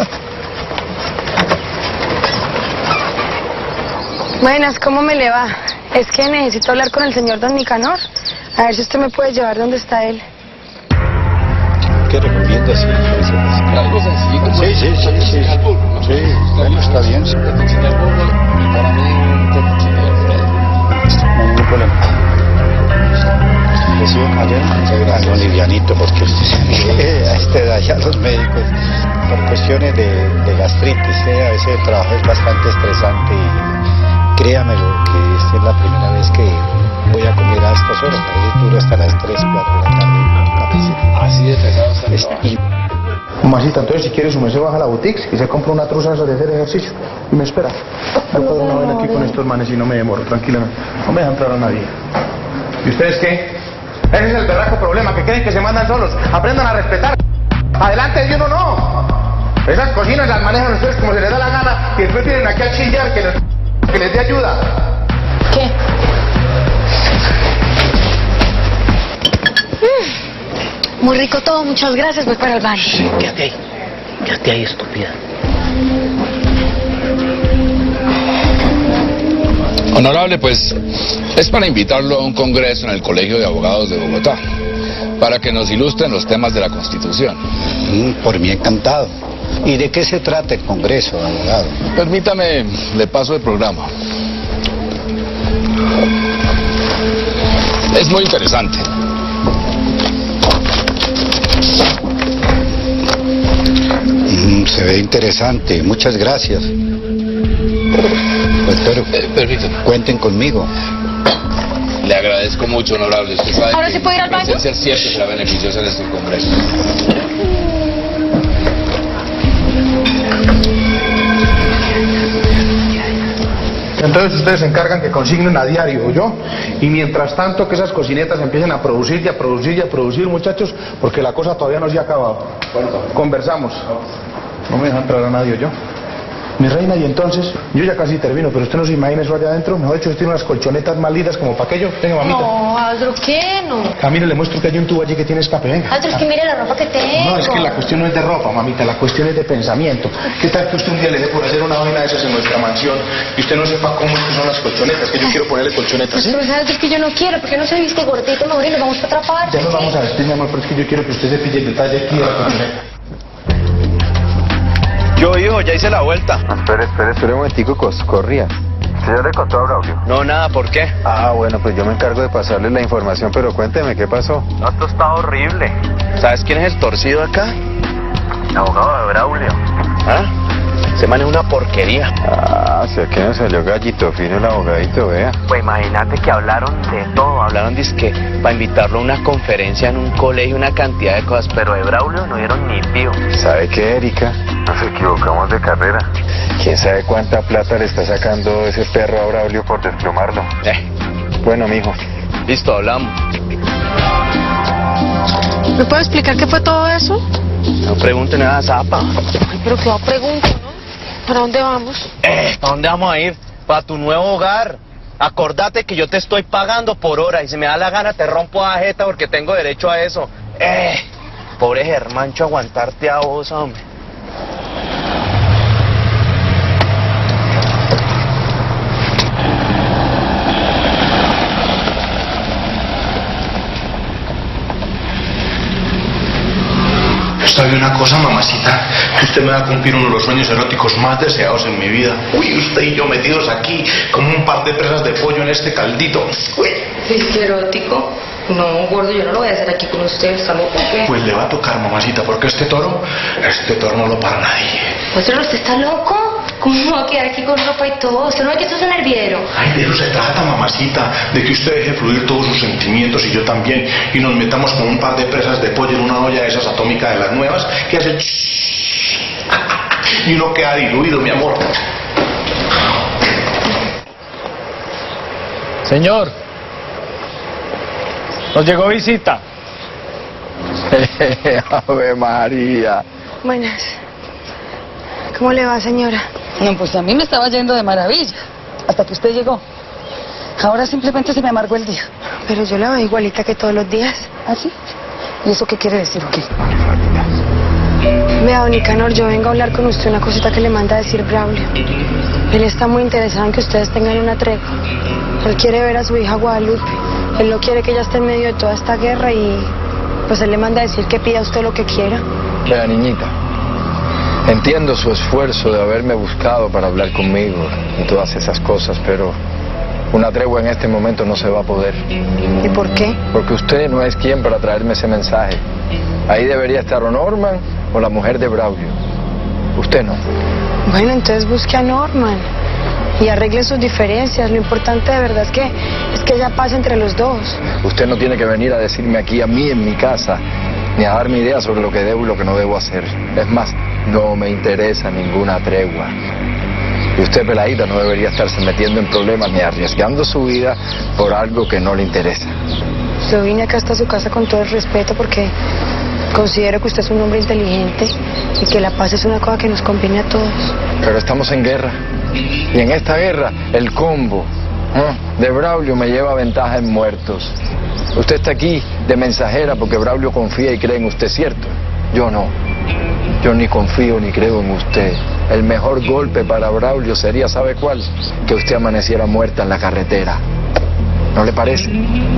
Speaker 2: Buenas, ¿cómo me le va? Es que necesito hablar con el señor Don Nicanor. A ver si usted me puede llevar donde está él.
Speaker 18: ¿Qué recomiendas?
Speaker 4: Algo sencillito.
Speaker 18: Sí, sí, sí, sí. Sí, bueno, está bien.
Speaker 4: Para mí, un tequila de Alfredo.
Speaker 18: No hay ningún problema. ¿Recibo caballero? Muchas gracias. Algo livianito, porque usted, a esta edad ya los médicos, por cuestiones de, de gastritis, ¿eh? A veces el trabajo es bastante estresante y créamelo que esta es la primera vez que voy a comer a estas horas. A veces duro hasta las tres, cuatro de la tarde.
Speaker 4: Así de pesado está el trabajo.
Speaker 18: Y
Speaker 14: Masita, entonces si quieres, me se baja a la boutique y se compra una truza de hacer ejercicio y me espera. Yo puedo una vez aquí con estos manes y no me demoro, tranquilamente. No me dejan entrar a nadie. ¿Y ustedes qué? Ese es el berraco problema, que creen que se mandan solos. Aprendan a respetar. Adelante de uno no. Esas cocinas las manejan ustedes como se les da la gana y después vienen aquí a chillar que les, que les dé ayuda.
Speaker 6: ¿Qué? Muy rico todo, muchas gracias, voy para el baño.
Speaker 8: Sí, quédate ahí. Quédate ahí, estúpida.
Speaker 4: Honorable, pues es para invitarlo a un congreso en el Colegio de Abogados de Bogotá, para que nos ilustren los temas de la Constitución.
Speaker 18: Mm, por mí encantado. ¿Y de qué se trata el congreso, abogado?
Speaker 4: Permítame, le paso el programa. Es muy interesante.
Speaker 18: Mm, se ve interesante, muchas gracias. Doctor,
Speaker 4: eh, permítame.
Speaker 18: Cuenten conmigo.
Speaker 4: Le agradezco mucho, honorable. Usted sabe
Speaker 6: ¿Ahora
Speaker 4: que
Speaker 6: sí puedo ir al baño?
Speaker 4: Mi presencia siempre será beneficiosa en este congreso.
Speaker 14: Entonces ustedes se encargan que consignen a diario, ¿yo? Y mientras tanto que esas cocinetas empiecen a producir y a producir y a producir, muchachos, porque la cosa todavía no se ha acabado. Conversamos. No me dejan entrar a nadie, ¿yo? Mi reina, y entonces, yo ya casi termino, pero usted no se imagina eso allá adentro. Mejor dicho, usted tiene unas colchonetas más lindas como para aquello. Venga, mamita.
Speaker 6: No, Aldro, ¿qué no?
Speaker 14: Camilo, le muestro que hay un tubo allí que tiene escape, venga.
Speaker 6: Aldro, es que mire la ropa que tengo.
Speaker 14: No, es que la cuestión no es de ropa, mamita, la cuestión es de pensamiento. ¿Qué tal que usted un día le dé por hacer una vaina de esas en nuestra mansión y usted no sepa cómo es que son las colchonetas? Que yo quiero ponerle colchonetas, ¿sí?
Speaker 6: Pero Aldro, es que yo no quiero, porque no se viste gordito, mejor y nos vamos para otra parte.
Speaker 14: Ya nos vamos a vestir, mi amor, pero es que yo quiero que usted se pille el detalle aquí de la colchoneta.
Speaker 17: Yo, hijo, ya hice la vuelta.
Speaker 11: Espere, espere, espere un momentico, corría. ¿Sí ya le contó a Braulio?
Speaker 17: No, nada, ¿por qué?
Speaker 11: Ah, bueno, pues yo me encargo de pasarle la información, pero cuénteme, ¿qué pasó?
Speaker 17: No, esto está horrible. ¿Sabes quién es el torcido acá?
Speaker 11: El abogado de Braulio.
Speaker 17: ¿Ah? Se maneja una porquería.
Speaker 11: Ah, o sea que no salió gallito fino el abogadito, vea.
Speaker 17: Pues imagínate que hablaron de todo. Hablaron, dizque, para invitarlo a una conferencia en un colegio, una cantidad de cosas, pero de Braulio no dieron ni pío.
Speaker 11: ¿Sabe qué, Erika? Nos equivocamos de carrera. ¿Quién sabe cuánta plata le está sacando ese perro a Braulio por desplomarlo?
Speaker 17: Eh.
Speaker 11: Bueno, mijo.
Speaker 17: Listo, hablamos.
Speaker 6: ¿Me puede explicar qué fue todo eso?
Speaker 17: No pregunte nada, zapa.
Speaker 6: Ay, pero qué va a preguntar, ¿no? ¿Para dónde vamos?
Speaker 17: Eh, ¿para dónde vamos a ir? Para tu nuevo hogar. Acordate que yo te estoy pagando por hora y si me da la gana te rompo la jeta porque tengo derecho a eso. Eh, pobre Germancho, aguantarte a vos, hombre.
Speaker 7: ¿Sabe una cosa, mamacita? Usted me va a cumplir uno de los sueños eróticos más deseados en mi vida. Uy, usted y yo metidos aquí como un par de presas de pollo en este caldito. Uy.
Speaker 6: ¿Es erótico? No, gordo, yo no lo voy a hacer aquí con usted, ¿está loco o qué?
Speaker 7: Pues le va a tocar, mamacita, porque este toro, este toro no lo para nadie.
Speaker 6: Pues, ¿usted está loco? ¿Cómo me voy a quedar aquí con ropa y todo? ¿Usted no ve que esto es un hervidero?
Speaker 7: Ay, de eso se trata, mamacita, de que usted deje fluir todos sus sentimientos y yo también, y nos metamos con un par de presas de pollo en una olla de esas atómicas de las nuevas que hace y uno queda diluido, mi amor.
Speaker 20: Señor, nos llegó visita.
Speaker 21: Ave María.
Speaker 2: Buenas. ¿Cómo le va, señora?
Speaker 22: No, pues a mí me estaba yendo de maravilla, hasta que usted llegó. Ahora simplemente se me amargó el día.
Speaker 2: Pero yo la veo igualita que todos los días.
Speaker 22: ¿Ah, sí? ¿Y eso qué quiere decir o qué?
Speaker 2: Vea, don Nicanor, yo vengo a hablar con usted una cosita que le manda a decir Braulio. Él está muy interesado en que ustedes tengan una tregua. Él quiere ver a su hija Guadalupe. Él no quiere que ella esté en medio de toda esta guerra y pues él le manda a decir que pida a usted lo que quiera.
Speaker 21: Vea, niñita, entiendo su esfuerzo de haberme buscado para hablar conmigo y todas esas cosas, pero una tregua en este momento no se va a poder.
Speaker 2: ¿Y por qué?
Speaker 21: Porque usted no es quien para traerme ese mensaje. Ahí debería estar o Norman o la mujer de Braulio. Usted no.
Speaker 2: Bueno, entonces busque a Norman y arregle sus diferencias. Lo importante de verdad es que es que ella pase entre los dos.
Speaker 21: Usted no tiene que venir a decirme aquí a mí en mi casa, ni a darme ideas sobre lo que debo y lo que no debo hacer. Es más, no me interesa ninguna tregua. Y usted, peladita, no debería estarse metiendo en problemas ni arriesgando su vida por algo que no le interesa.
Speaker 2: Yo vine acá hasta su casa con todo el respeto porque considero que usted es un hombre inteligente y que la paz es una cosa que nos conviene a todos.
Speaker 21: Pero estamos en guerra. Y en esta guerra, el combo ¿eh? de Braulio me lleva ventaja en muertos. Usted está aquí de mensajera porque Braulio confía y cree en usted, ¿cierto? Yo no. Yo ni confío ni creo en usted. El mejor golpe para Braulio sería, ¿sabe cuál? Que usted amaneciera muerta en la carretera. ¿No le parece?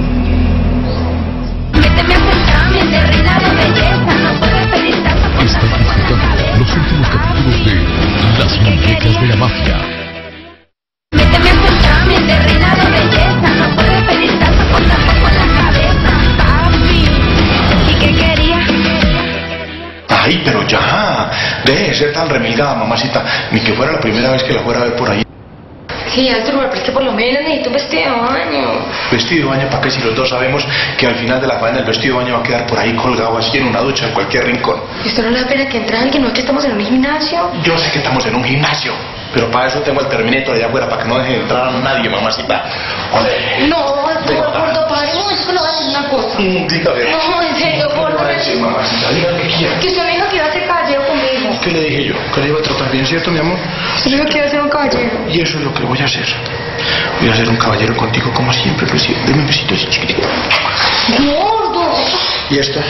Speaker 15: Estás disfrutando los últimos capítulos de Las Muñecas de la Mafia.
Speaker 19: Méteme a contar, mi reina de belleza. No puedes pedir tanto con tampoco en la cabeza, papi. ¿Y qué quería?
Speaker 7: Ay, pero ya, deje de ser tan remilgada, mamacita. Ni que fuera la primera vez que la fuera a ver por ahí.
Speaker 6: Sí, Arturo, pero es que por lo menos necesito un vestido de baño.
Speaker 7: ¿Vestido de baño para qué? Si los dos sabemos que al final de la faena el vestido de baño va a quedar por ahí colgado así en una ducha en cualquier rincón.
Speaker 6: ¿Y esto no le da pena que entre alguien? ¿No es que estamos en un gimnasio?
Speaker 7: Yo sé que estamos en un gimnasio, pero para eso tengo el Terminator allá afuera, para que no deje de entrar a nadie, mamacita. Ole.
Speaker 6: No, Arturo, gordo, padre, un momento que le voy a decir una cosa.
Speaker 7: Mm, dígame.
Speaker 6: No, en serio, gordo.
Speaker 7: Sí, mamacita, diga lo que quiera.
Speaker 6: Que usted me dijo que iba a ser caballero conmigo.
Speaker 7: ¿Qué le dije yo? Que le iba a tratar bien, ¿cierto, mi amor?
Speaker 6: Usted me dijo que iba a ser un caballero.
Speaker 7: Y eso es lo que voy a hacer. Voy a ser un caballero contigo como siempre, presidente. Deme un besito así chiquitito.
Speaker 6: Gordo.
Speaker 7: ¿Y esto?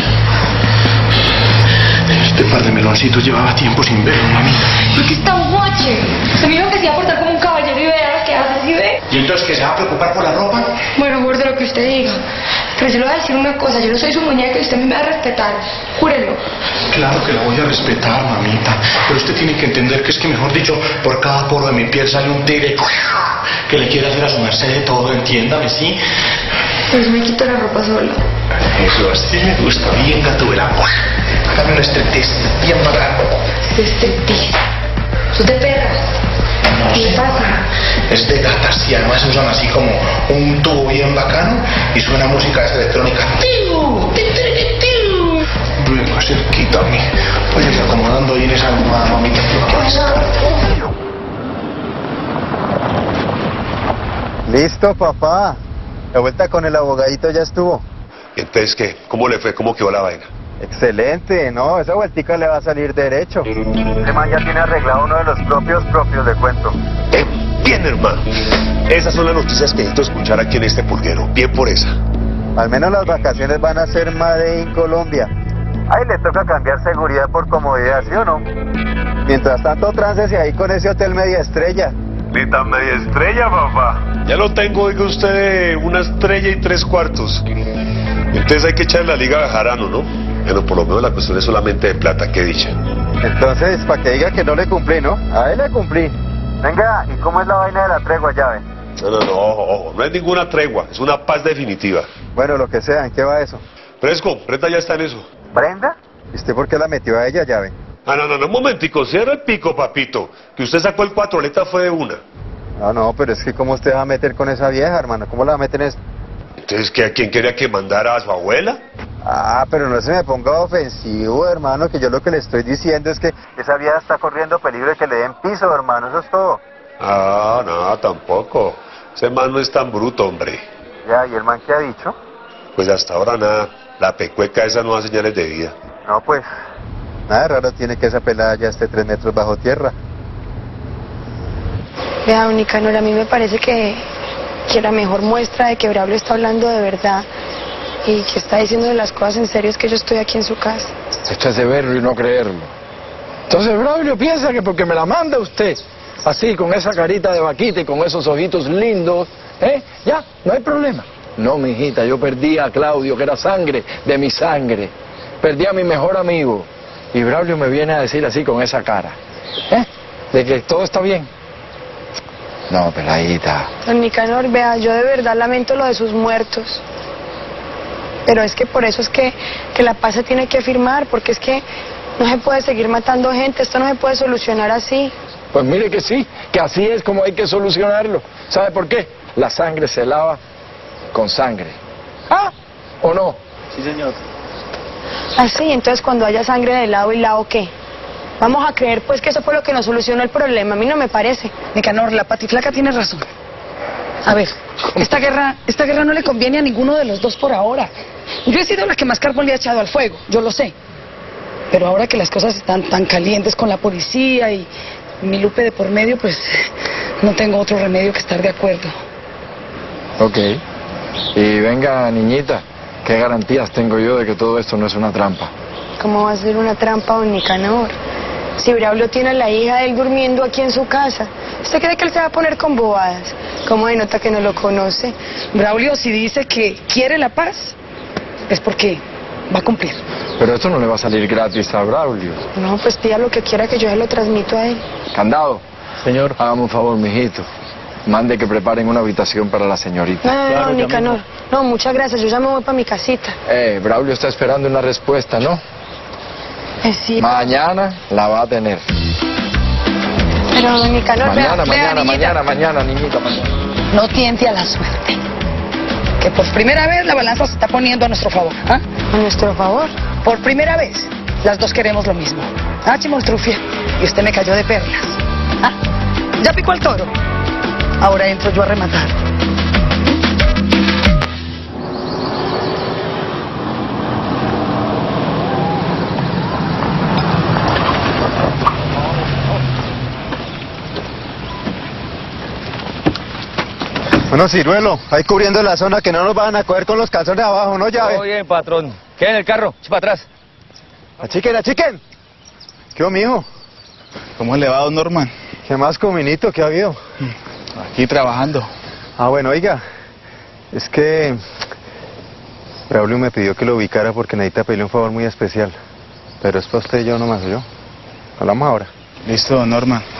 Speaker 7: Este par de meloncitos llevaba tiempo sin verlo, mamita.
Speaker 6: ¿Por qué es tan guache? Usted me dijo que se iba a portar como un caballero y vea lo que hace, ¿sí ve?
Speaker 7: ¿Y entonces que se va a preocupar por la ropa?
Speaker 6: Bueno, gordo, lo que usted diga. Pero yo le voy a decir una cosa, yo no soy su muñeca y usted me va a respetar. Júrelo.
Speaker 7: Claro que la voy a respetar, mamita. Pero usted tiene que entender que es que, mejor dicho, por cada poro de mi piel sale un tigre que le quiere hacer a su merced de todo, entiéndame, ¿sí?
Speaker 6: Pues me quito la ropa sola.
Speaker 7: Eso, así me gusta, bien gatubela. Hágame un striptease, bien bacano.
Speaker 6: Striptease. ¿Sos de perras?
Speaker 7: No
Speaker 6: ¿Qué
Speaker 7: sé.
Speaker 6: pasa?
Speaker 7: Es de gatas y además usan así como un tubo bien bacano y suena música esa electrónica. ¡Tiu! ¡Tiu! Venga, cerquita a mí. Vaya acomodando ahí en esa almohada, mamita.
Speaker 11: Listo, papá. La vuelta con el abogadito ya estuvo.
Speaker 1: ¿Y entonces qué? ¿Cómo le fue? ¿Cómo quedó la vaina?
Speaker 11: Excelente, ¿no? Esa vueltica le va a salir derecho. Este man ya tiene arreglado uno de los propios propios de cuento.
Speaker 1: Eh, bien, hermano. Esas son las noticias que necesito escuchar aquí en este pulguero. Bien por esa.
Speaker 11: Al menos las vacaciones van a ser Made in Colombia. Ahí le toca cambiar seguridad por comodidad, ¿sí o no? Mientras tanto, tránsese ahí con ese hotel media estrella.
Speaker 1: Ni tan media estrella, papá. Ya lo tengo, oiga usted, una estrella y tres cuartos. Entonces hay que echarle la liga a Jarano, ¿no? Bueno, por lo menos la cuestión es solamente de plata, qué dicha.
Speaker 11: Entonces, para que diga que no le cumplí, ¿no? A él le cumplí. Venga, ¿y cómo es la vaina de la tregua, llave?
Speaker 1: No, no, no, ojo, ojo, no es ninguna tregua, es una paz definitiva.
Speaker 11: Bueno, lo que sea, ¿en qué va eso?
Speaker 1: Fresco, Brenda ya está en eso.
Speaker 11: ¿Brenda? ¿Y usted por qué la metió a ella, llave?
Speaker 1: Ah, no, no, no, un momentico, cierra el pico, papito, que usted sacó el cuatroleta fue de una.
Speaker 11: No, no, pero es que ¿cómo usted va a meter con esa vieja, hermano? ¿Cómo la va a meter en eso?
Speaker 1: Entonces, ¿que a quién quería que mandara a su abuela?
Speaker 11: Ah, pero no se me ponga ofensivo, hermano, que yo lo que le estoy diciendo es que esa vieja está corriendo peligro de que le den piso, hermano, eso es todo.
Speaker 1: Ah, no, tampoco. Ese man no es tan bruto, hombre.
Speaker 11: Ya, ¿y el man qué ha dicho?
Speaker 1: Pues hasta ahora nada. La pecueca esa no da señales de vida.
Speaker 11: No, pues, nada raro tiene que esa pelada ya esté tres metros bajo tierra.
Speaker 2: Vea, don Nicanor, a mí me parece que, que la mejor muestra de que Braulio está hablando de verdad y que está diciendo las cosas en serio es que yo estoy aquí en su casa.
Speaker 21: Esto es de verlo y no creerlo. Entonces Braulio piensa que porque me la manda usted, así, con esa carita de vaquita y con esos ojitos lindos, ¿eh? Ya, no hay problema. No, mijita, yo perdí a Claudio, que era sangre de mi sangre. Perdí a mi mejor amigo. Y Braulio me viene a decir así con esa cara, ¿eh? De que todo está bien. No, peladita.
Speaker 2: Don Nicanor, vea, yo de verdad lamento lo de sus muertos. Pero es que por eso es que, que la paz se tiene que firmar, porque es que no se puede seguir matando gente, esto no se puede solucionar así.
Speaker 21: Pues mire que sí, que así es como hay que solucionarlo. ¿Sabe por qué? La sangre se lava con sangre. ¿Ah? ¿O no?
Speaker 10: Sí, señor.
Speaker 2: Así, entonces cuando haya sangre de lado y lado, ¿qué? Vamos a creer pues que eso fue lo que nos solucionó el problema, a mí no me parece.
Speaker 22: Nicanor, la patiflaca tiene razón. A ver, esta guerra, esta guerra no le conviene a ninguno de los dos por ahora. Yo he sido la que más carbón le ha echado al fuego, yo lo sé. Pero ahora que las cosas están tan calientes con la policía y mi Lupe de por medio, pues no tengo otro remedio que estar de acuerdo.
Speaker 21: Ok. Y venga, niñita, ¿qué garantías tengo yo de que todo esto no es una trampa?
Speaker 2: ¿Cómo va a ser una trampa, don Nicanor? Si Braulio tiene a la hija de él durmiendo aquí en su casa, ¿usted cree que él se va a poner con bobadas? ¿Cómo denota que no lo conoce?
Speaker 22: Braulio, si dice que quiere la paz, es porque va a cumplir.
Speaker 21: Pero esto no le va a salir gratis a Braulio.
Speaker 2: No, pues pida lo que quiera que yo se lo transmito a él.
Speaker 21: Candado. Señor. Hágame un favor, mijito. Mande que preparen una habitación para la señorita.
Speaker 2: No, no, no, don Nicanor. No, muchas gracias, yo ya me voy para mi casita.
Speaker 21: Eh, Braulio está esperando una respuesta, ¿no?
Speaker 2: Eh, sí.
Speaker 21: Mañana la va a tener.
Speaker 2: Pero, don Nicanor,
Speaker 21: Mañana,
Speaker 2: vea,
Speaker 21: mañana,
Speaker 2: vea,
Speaker 21: mañana, mañana, niñita, mañana.
Speaker 22: No tiente a la suerte. Que por primera vez la balanza se está poniendo a nuestro favor. ¿Ah?
Speaker 2: ¿A nuestro favor?
Speaker 22: Por primera vez, las dos queremos lo mismo. Ah, Chimoltrufia, y usted me cayó de perlas. ¿Ah? Ya picó al toro. Ahora entro yo a rematar.
Speaker 11: Bueno, Ciruelo, ahí cubriendo la zona que no nos van a coger con los calzones abajo, ¿no, llave?
Speaker 8: Todo bien, patrón. ¿Qué en el carro? Echa para atrás.
Speaker 11: Achiquen, achiquen. ¿Qué hubo, mijo?
Speaker 16: ¿Cómo le va, don Norman?
Speaker 11: ¿Qué más, cominito? ¿Qué ha habido?
Speaker 16: Aquí trabajando.
Speaker 11: Ah, bueno, oiga, es que Braulio me pidió que lo ubicara porque necesita pedirle un favor muy especial. Pero es para usted y yo nomás, ¿o yo? Hablamos ahora.
Speaker 16: Listo, don Norman.